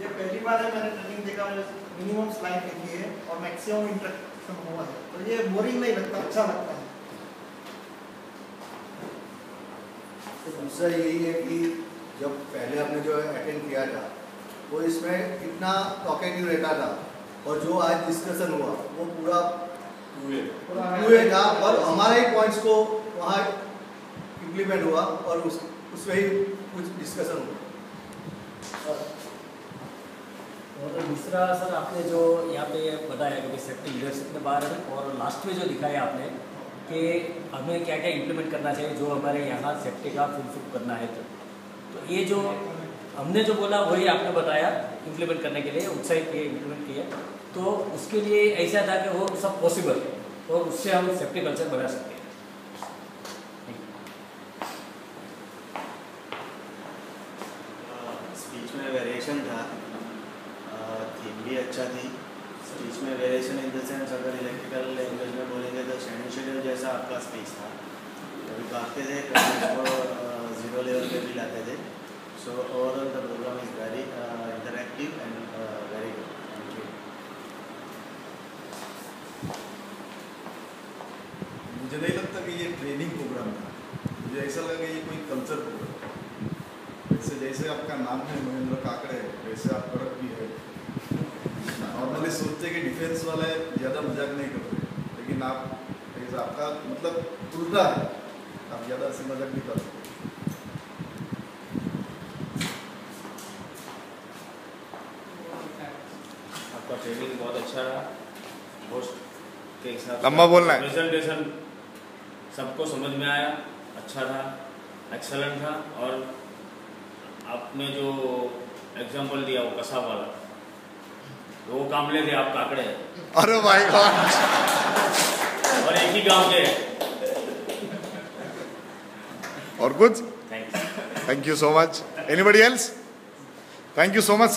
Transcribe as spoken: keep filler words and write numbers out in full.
ये पहली बार है मैंने ट्रेनिंग देखा, मिनिमम स्लाइड लिखी है और मैक्सिमम इंटरेक्शन हुआ है, तो ये बोरिंग नहीं लगता, अच्छा लगता है। तो दूसरा यही है कि जब पहले हमने जो अटेंड किया था वो इसमें इतना टॉकेटिव रहता था, और जो आज डिस्कशन हुआ वो पूरा हुए था, और हमारे ही पॉइंट्स को वहाँ इम्प्लीमेंट हुआ और उस उसमें ही कुछ डिस्कशन हुआ। और दूसरा सर, आपने जो यहाँ पे बताया कि सेफ्टी लीडरशिप के बारे में, और लास्ट में जो दिखाया आपने कि हमें क्या क्या इम्प्लीमेंट करना चाहिए जो हमारे यहाँ सेफ्टी का फुलफिल करना है, तो, तो ये जो हमने जो बोला वही आपने बताया इम्प्लीमेंट करने के लिए उत्साहित किए, इम्प्लीमेंट किए, तो उसके लिए ऐसा था कि वो सब पॉसिबल है और उससे हम सेफ्टी कल्चर बना सकते हैं। स्पीच में वेरिएशन था, थीम भी अच्छा थी। स्पीच में वेरिएशन इन द सेंस अगर इलेक्ट्रिकल लैंग्वेज में बोलेंगे तो स्टैंडिंग शेड्यूल जैसा आपका स्पीच था, कभी काटते थे कभी जीरो लेवल पे भी लाते थे। So overall the programme is very interactive and very good. Thank you. मुझे नहीं लगता कि ये ट्रेनिंग प्रोग्राम था, मुझे ऐसा लगा ये कोई कल्चर प्रोग्राम। वैसे जैसे आपका नाम है महेंद्र काकड़े, वैसे आप कड़क भी है। नॉर्मली सोचते कि डिफेंस वाले ज़्यादा मजाक नहीं करते, लेकिन आप ऐसा आपका मतलब उल्टा है, आप ज़्यादा ऐसे मजाक नहीं करते। आपका ट्रेनिंग बहुत अच्छा रहा, होस्ट के हिसाब लंबा बोलना है। प्रेजेंटेशन सबको समझ में आया, अच्छा था, एक्सेलेंट था, और आपने जो एग्जाम्पल दिया वो कसाब वाला, वो कामले थे, आप काकड़े हैं। अरे भाई गॉड, और एक ही गांव के हैं। और कुछ? Thank you thank you so much. Anybody else? Thank you so much.